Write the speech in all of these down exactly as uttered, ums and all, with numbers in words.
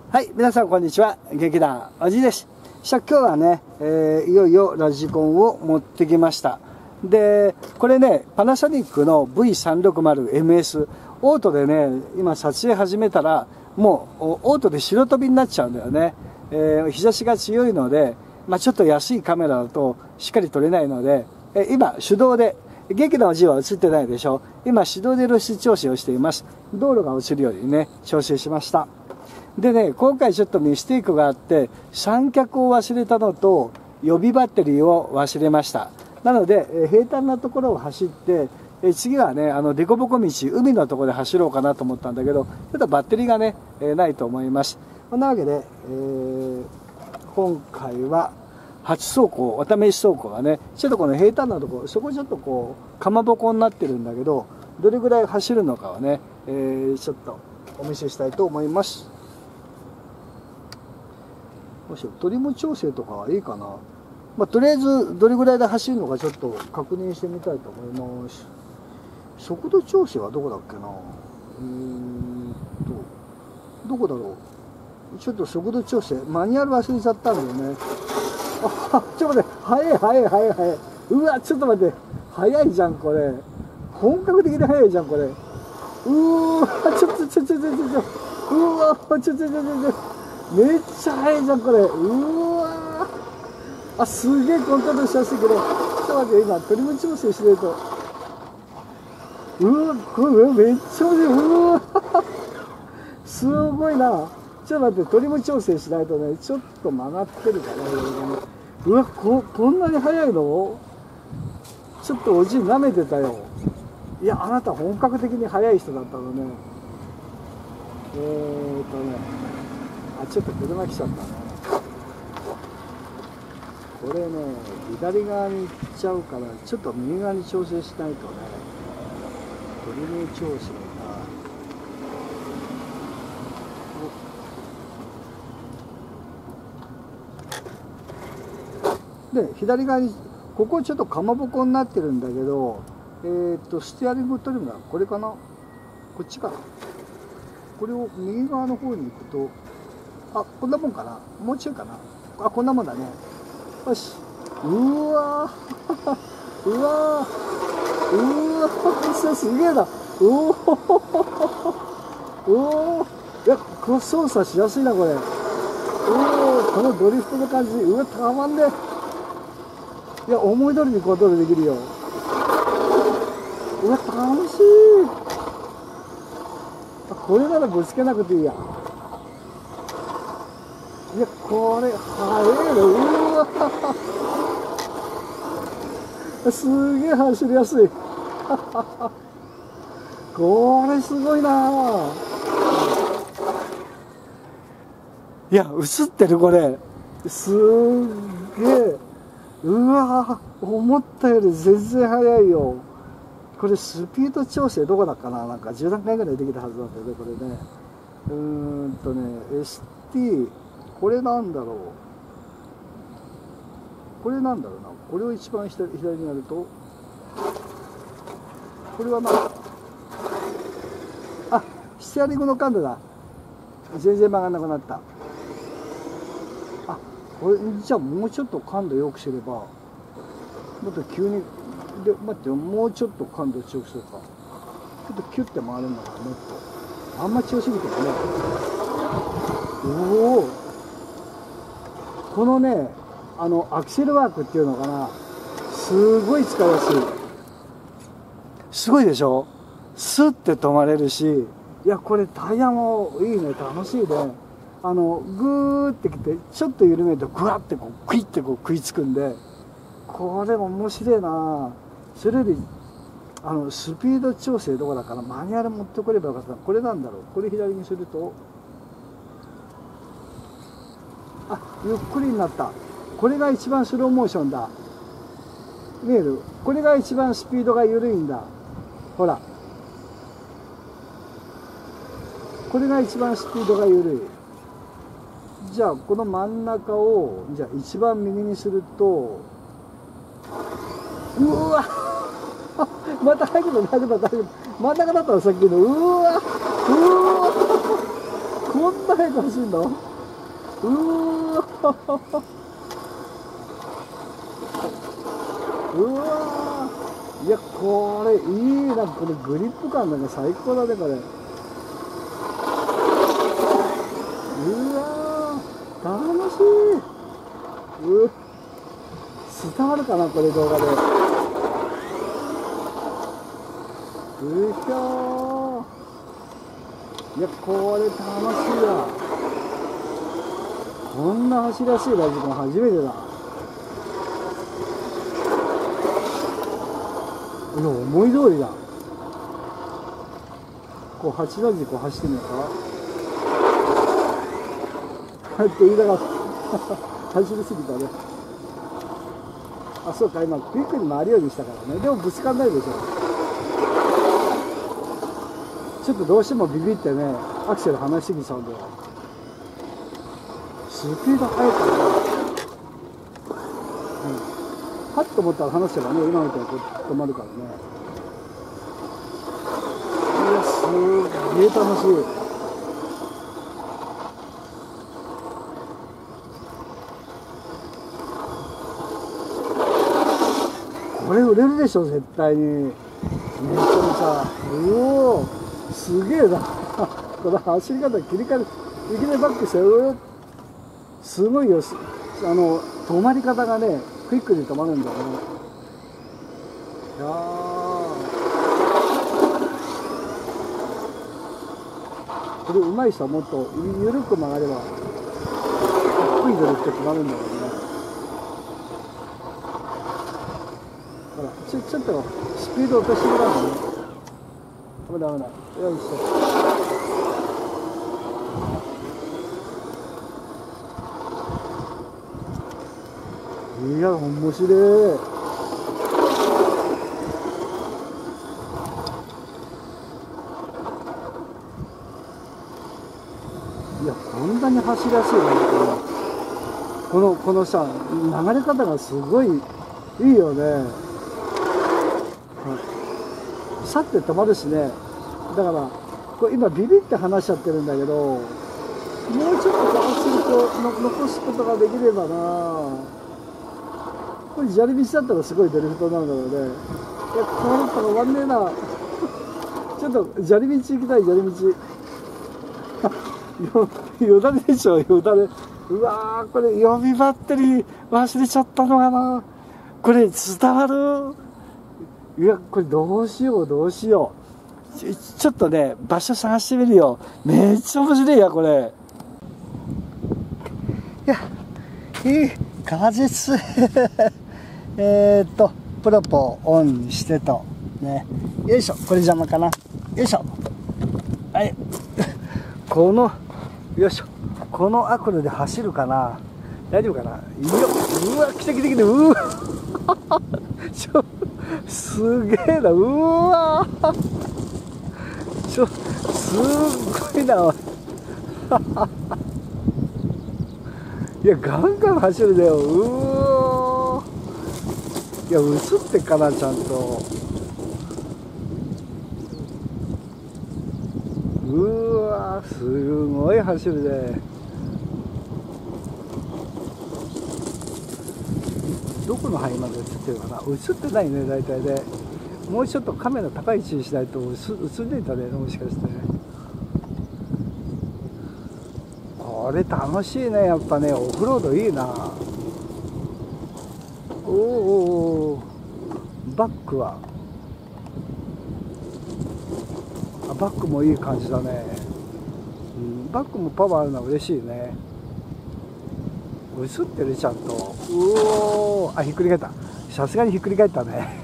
はい、皆さんこんにちは。劇団おじいです。さあ今日はね、えー、いよいよラジコンを持ってきました。で、これね、パナソニックの ブイさんろくまるエムエス オートでね、今撮影始めたらもうオートで白飛びになっちゃうんだよね。えー、日差しが強いので、まあ、ちょっと安いカメラだとしっかり撮れないので、えー、今手動で、劇団おじいは映ってないでしょ。今手動で露出調整をしています。道路が映るようにね、調整しました。でね、今回ちょっとミステイクがあって、三脚を忘れたのと予備バッテリーを忘れました。なので、え平坦なところを走って、え次はね、あの凸凹道、海のところで走ろうかなと思ったんだけど、ちょっとバッテリーがね、えないと思います。こんなわけで、えー、今回は初走行、お試し走行がね、ちょっとこの平坦なところ、そこちょっとこう、かまぼこになってるんだけど、どれぐらい走るのかはね、えー、ちょっとお見せしたいと思います。もしトリム調整とかはいいかな。まあ、とりあえずどれぐらいで走るのかちょっと確認してみたいと思います。速度調整はどこだっけな。うーんとどこだろう。ちょっと速度調整マニュアル忘れちゃったんだよね。あ、ちょっと待って、速い速い速い速い。うわ、ちょっと待って、速いじゃんこれ。本格的に速いじゃんこれ。うーわ、ちょっとちょちょちょちょちょ。うわ、ちょちょちょちょちょ。めっちゃ速いじゃんこれ。うわー、あ、すげえコントロールしやすいけど、ちょっと待って、今トリム調整しないと。うわ、これめっちゃ速い。うわすごいな。ちょっと待って、トリム調整しないとね、ちょっと曲がってるかな。うわ、ここんなに速いの。ちょっとおじい舐めてたよ。いや、あなた本格的に速い人だったのね。えーっとねあ、ちょっと車来ちゃったね。これね、左側に行っちゃうから、ちょっと右側に調整しないとね、トリム調整が。で、左側に、ここちょっとかまぼこになってるんだけど、えー、っと、ステアリングトリムはこれかな、こっちかな。これを右側の方に行くと、あ、こんなもんかな、もうちょいかな、あ、こんなもんだね。よし、うわーうわーうわーすげえな。おおおお、いや、これ操作しやすいなこれ。おお、このドリフトの感じ、うわ、たまんねえ。いや、思い通りにコントロールできるよ。うわ、楽しい。これならぶつけなくていいや。いや、これ、速いの。うわすげえ走りやすい。これすごいな。いや、映ってるこれ。すげえ。うわ思ったより全然速いよ。これスピード調整どこだかな。なんかじゅうだんかいぐらいできたはずなんだよね、これね。うーんとね、エスティー、これなんだろう。これなんだろうな。これを一番左にやると、これはまあ、あ、ステアリングの感度だ。全然曲がんなくなった。あ、これじゃあもうちょっと感度良くすれば、もっと急に、で、待って、もうちょっと感度強くするか。ちょっとキュッて回るんだから、もっと。あんま強すぎてもね。おお。このね、あのアクセルワークっていうのかな、すごい使いやすい。すごいでしょ。スッて止まれるし、いやこれタイヤもいいね、楽しいね。あのグーってきてちょっと緩めるとグワッてこうクイッてこう食いつくんで、これ面白いな。それよりあのスピード調整どこだからマニュアル持ってこればよかった。これなんだろう。これ左にすると、あ、ゆっくりになった。これが一番スローモーションだ。見える？これが一番スピードが緩いんだ。ほら。これが一番スピードが緩い。じゃあこの真ん中をじゃあ一番右にすると、うわまた入るの大丈夫だ大丈夫。真ん中だったらさっきのうわうわこんな速く走るの？うーわうわー、いやこれいいな、これグリップ感なんか最高だねこれ。うわー楽しい。う伝わるかなこれ動画で。うひょー、いやこれ楽しいわ。こんな走らしいラジコン初めてだ。いや思い通りだ。こうはちラジこう走ってみようかって言いながら走りすぎたね。あ、そうか、今クイックに回るようにしたからね。でもぶつかんないでしょ。ちょっとどうしてもビビってね、アクセル離しすぎちゃうんだよ。スピード速いからね、うん、パッと思ったら離せばね、今みたいにこう止まるからね。いやすげえ楽しい。これ売れるでしょ絶対に。めちゃめちゃ、うおーすげえなこの走り方切り替える、いきなりバックして、うすごいよ。あの止まり方がねクイックで止まるんだよね。いやこれ上手い人はもっと緩く曲がればかっこいいドリフト決まるんだよね。ほらちょ、ちょっとスピード落としてくださいね。危ない危ない。よいしょ。いや面白い。いやこんなに走りやすいね。このこのさ流れ方がすごいいいよね。さって止まるしね。だからこれ今ビビって離しちゃってるんだけど、もうちょっとこうするとの残すことができればな。これ砂利道だったらすごいドリフトになるんだろうね。いやこうなったら終わんねえなちょっと砂利道行きたい。砂利道よよだれでしょ、よだれ。うわーこれ予備バッテリー忘れちゃったのかな。これ伝わる。いやこれどうしようどうしよう。ちょ、ちょっとね場所探してみるよ。めっちゃ面白いやこれ。いやいい果実えっとプロポをオンにしてとね。よいしょ、これ邪魔かな。よいしょ、はいこのよいしょ、このアクルで走るかな。大丈夫かな。よっ、うわ来た来た来た。うわちょすげえな。うわちょすっごいないやガンガン走るだよ。うおいや映ってっかなちゃんと。うわすごい走るね。どこの範囲まで映ってるかな。映ってないね大体ね。もうちょっとカメラ高い位置にしないと映んでいたね、もしかしてね。これ楽しいねやっぱね。オフロードいいな。おおバックはあバックもいい感じだね、うん、バックもパワーあるのは嬉しいね。映ってるちゃんと。うおあひっくり返った。さすがにひっくり返ったね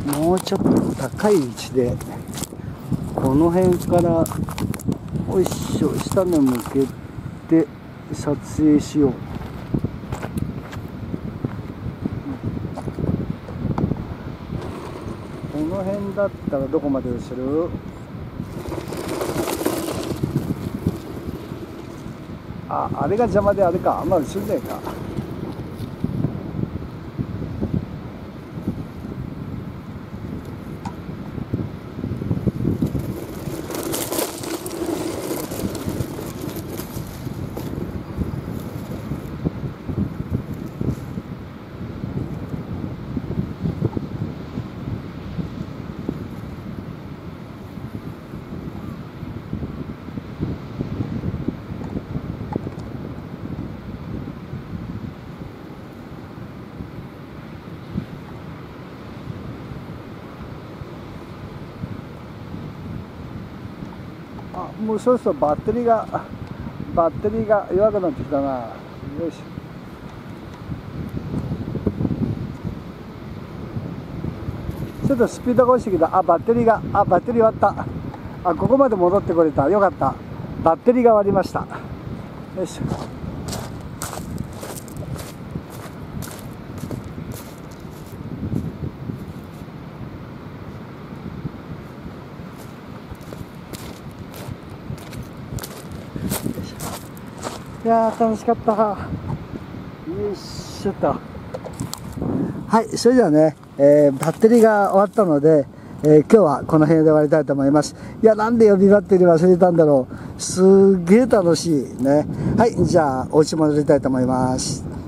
もうちょっと高い位置でこの辺からよいしょ下目向けて撮影しよう。この辺だったらどこまで後ろ？あ、あれが邪魔であれか、あんまり映んねえか。あ、もうそろそろバッテリーがバッテリーが弱くなってきたな。よいしょ。ちょっとスピードが落ちてきた。あ、バッテリーがあバッテリー終わった。あ、ここまで戻ってこれた。よかった。バッテリーが終わりました。よいしょ。いやー楽しかった。よいしょと。はい、それではね、えー、バッテリーが終わったので、えー、今日はこの辺で終わりたいと思います。いや、なんで予備バッテリー忘れたんだろう。すっげー楽しいね。はい、じゃあお家戻りたいと思います。